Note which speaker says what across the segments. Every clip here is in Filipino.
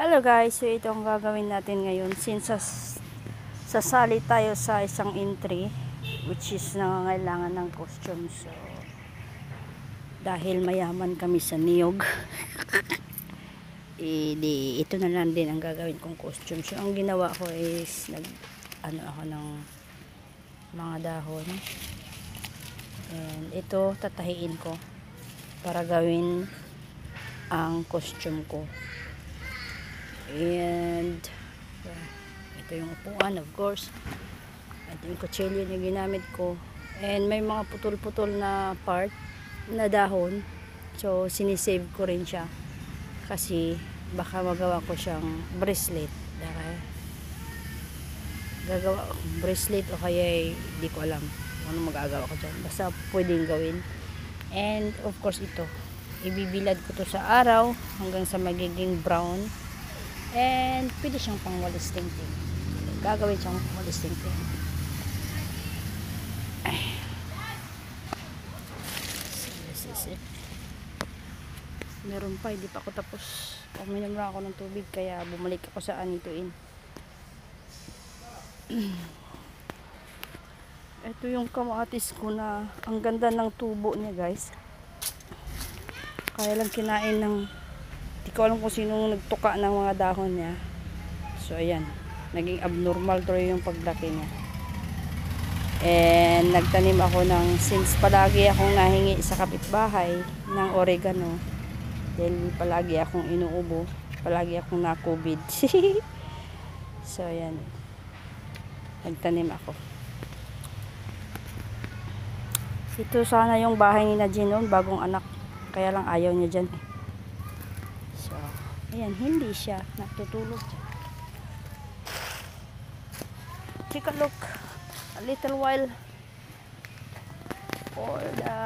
Speaker 1: Hello guys, so ito ang gagawin natin ngayon since sasali tayo sa isang entry which is nangangailangan ng costume. So dahil mayaman kami sa niyog ito na lang din ang gagawin kong costume. So ang ginawa ko is ako ng mga dahon, and ito tatahiin ko para gawin ang costume ko. And ito yung upuan, of course. Ito yung kutsilyo na ginamit ko, and may mga putol-putol na part na dahon, so sinisave ko rin siya kasi baka magawa ko siyang bracelet. Gagawa akong bracelet o kaya di ko alam ano magagawa ko dyan, basta pwedeng gawin. And of course ito, ibibilad ko to sa araw hanggang sa magiging brown. And pwede siyang pang walis tingting. Gagawin siyang walis tingting. This is it. Meron pa, hindi pa ako tapos. Uminom lang ako ng tubig kaya bumalik ako sa anituin. Ito yung kamatis ko na ang ganda ng tubo niya, guys. Kaya lang kinain ng, di ko alam kung sinong nagtuka ng mga dahon niya. So ayan, naging abnormal tuloy yung paglaki niya. And nagtanim ako since palagi akong nahingi sa kapitbahay ng oregano, dahil palagi akong inuubo, palagi akong na-COVID. So ayan, nagtanim ako. Ito sana yung bahay ni Nadine noon, bagong anak, kaya lang ayaw niya dyan. So ayan, hindi siya natutulog dyan. Take a look, a little while for the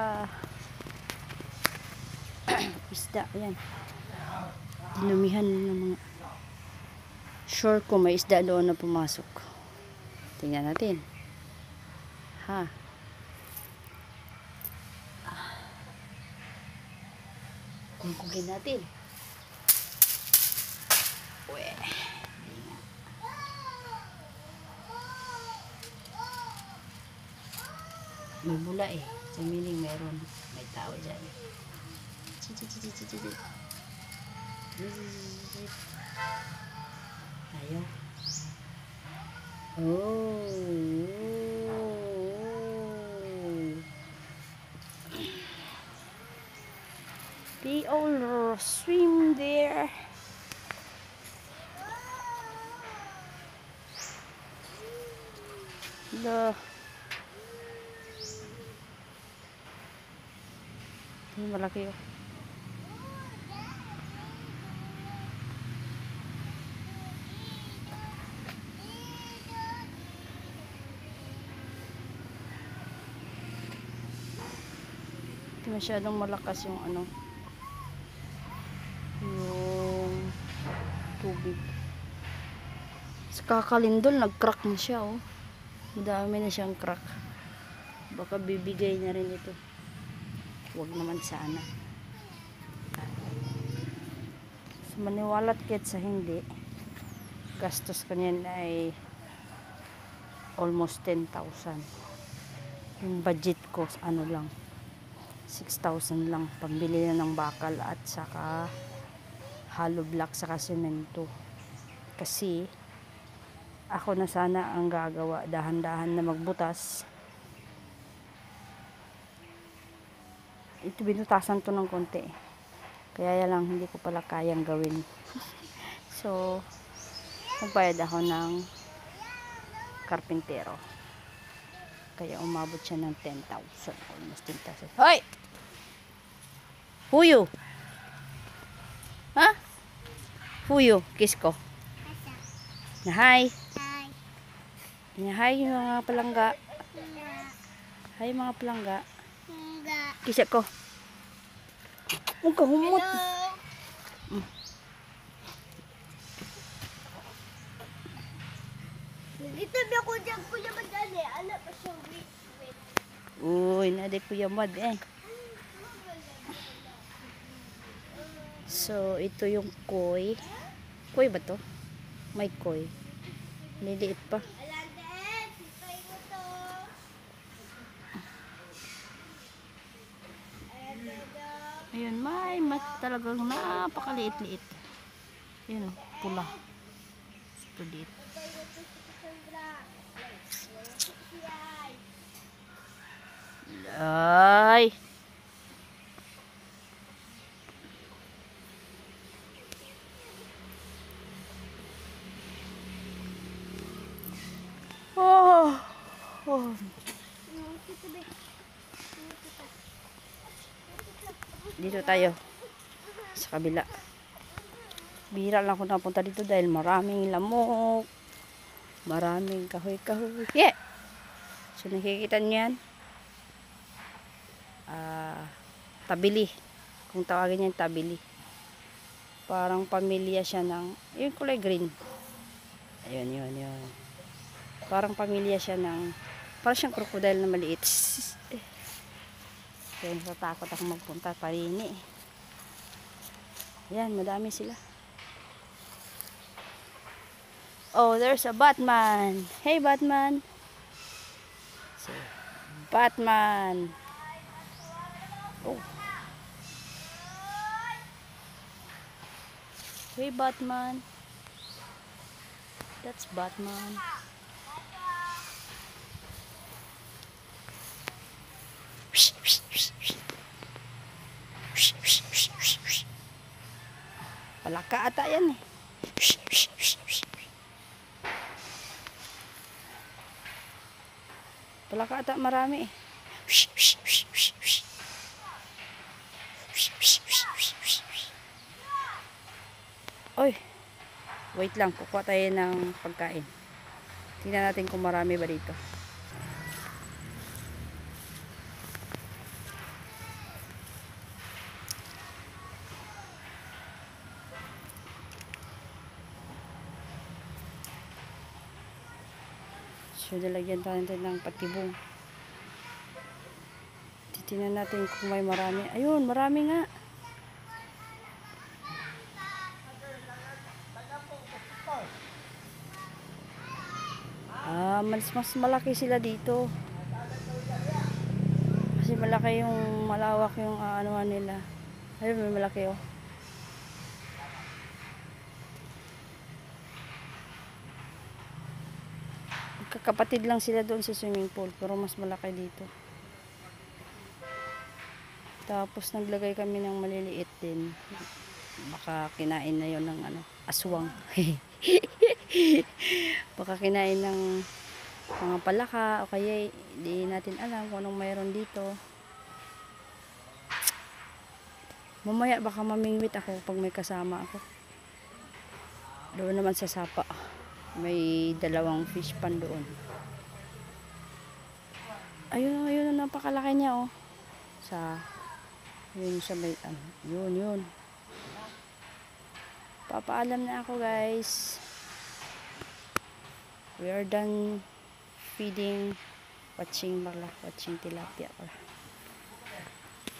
Speaker 1: isda. Ayan, dinumihan ng mga, sure ko may isda doon na pumasok. Tingnan natin ha. Kungkugin natin. Uwe. May bula eh. Sa miling meron. May tao dyan. Ayaw. Oh. They all swim there. Malaki yun. Masyadong malakas yung yung tubig. Sa kakalindol nag-crack na siya, oh. Madami na siyang crack. Baka bibigay na rin ito. Huwag naman sana. So, maniwalat kahit sa hindi, gastos ko niyan ay almost 10,000. Yung budget ko lang, 6,000 lang, pambili na ng bakal at saka hollow block saka semento. Kasi ako na sana ang gagawa, dahan-dahan na magbutas. Ito binutasan to ng konti, kaya lang hindi ko pala kayang gawin. So nagbayad ako ng karpintero, kaya umabot siya ng 10,000, almost 10,000. Hoy! Huyo! Ha? Huyo, kiss ko. Na hi! Na hi mga palangga. Hi mga palangga. Kisya ko. Huwag ka humot.
Speaker 2: Nagitabi ako dyan, Kuya Madali. Ala pa siya, wait.
Speaker 1: Uy, naday Kuya Mad eh. So, ito yung koi. Koi ba to? May koi. Liliit pa.
Speaker 2: Alante, sipay mo to.
Speaker 1: Ayun, may talagang napakaliit-liit. Ayun, pula. Super liit.
Speaker 2: Sipay mo to si Cassandra. Siyay.
Speaker 1: Ay! Oh! Oh! Dito tayo. Sa kabila. Bihira lang ako napunta dito dahil maraming lamok. Maraming kahoy-kahoy. Yeah! So nakikita niyo yan? Tabili. Kung tawagin niyan tabili. Parang pamilya siya ng, yung kulay green. Ayun, yun. Parang pamilya siya ng, parang siyang crocodile na maliit. Kaya natatakot ako magpunta parini. Yan, madami sila. Oh, there's a Batman. Hey, Batman. So, Batman. Oh. Hey, Batman. That's Batman. Palaka ata yan eh. Palaka ata marami eh. Oy, wait lang, kukuha tayo ng pagkain. Tingnan natin kung marami ba dito. So, nalagyan tayo ng patibong. Titingnan natin kung may marami. Ayun, marami nga. Mas malaki sila dito. Kasi malaki yung, malawak yung anuhan nila. Ayun, may malaki oh. Kakapatid lang sila doon sa swimming pool, pero mas malaki dito. Tapos naglagay kami ng maliliit din. Baka kinain na yon ng aswang. Baka kinain ng mga palaka o kaya hindi natin alam kung anong mayroon dito. Mamaya baka mamingwit ako pag may kasama ako. Doon naman sa sapa. May dalawang fish pan doon. Ayun, napakalaki niya oh. Yun sa may yun. Papaalam na ako guys. We are done feeding, watching tilapia.